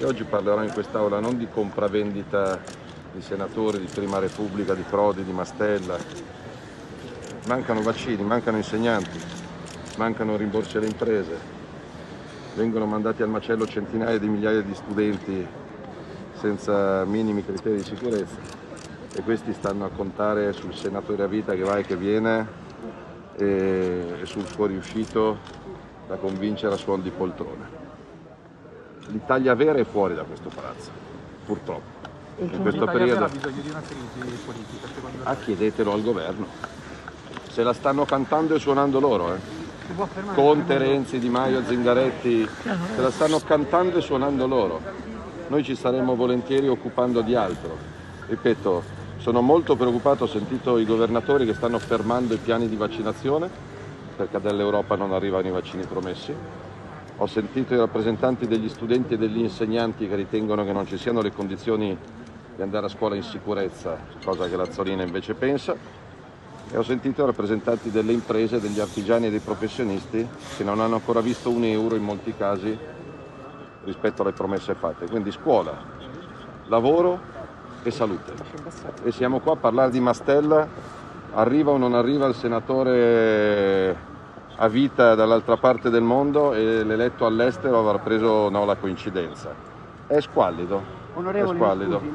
Io oggi parlerò in quest'Aula non di compravendita di senatori, di Prima Repubblica, di Prodi, di Mastella. Mancano vaccini, mancano insegnanti, mancano rimborsi alle imprese, vengono mandati al macello centinaia di migliaia di studenti senza minimi criteri di sicurezza e questi stanno a contare sul senatore a vita che va e che viene e sul fuoriuscito da convincere a suon di poltrone. L'Italia vera è fuori da questo palazzo, purtroppo. In questo periodo ha bisogno di una crisi politica, secondo lei? chiedetelo al governo. Se la stanno cantando e suonando loro, Si può affermare Conte, Renzi, Di Maio, Zingaretti, se la stanno cantando e suonando loro. Noi ci saremmo volentieri occupando di altro. Ripeto, sono molto preoccupato, ho sentito i governatori che stanno fermando i piani di vaccinazione perché dall'Europa non arrivano i vaccini promessi. Ho sentito i rappresentanti degli studenti e degli insegnanti che ritengono che non ci siano le condizioni di andare a scuola in sicurezza, cosa che l'Azzolina invece pensa. E ho sentito i rappresentanti delle imprese, degli artigiani e dei professionisti che non hanno ancora visto un euro in molti casi rispetto alle promesse fatte. Quindi scuola, lavoro e salute. E siamo qua a parlare di Mastella, arriva o non arriva il senatore a vita dall'altra parte del mondo e l'eletto all'estero avrà preso no, la coincidenza. È squallido, è Onorevole, squallido. scusi.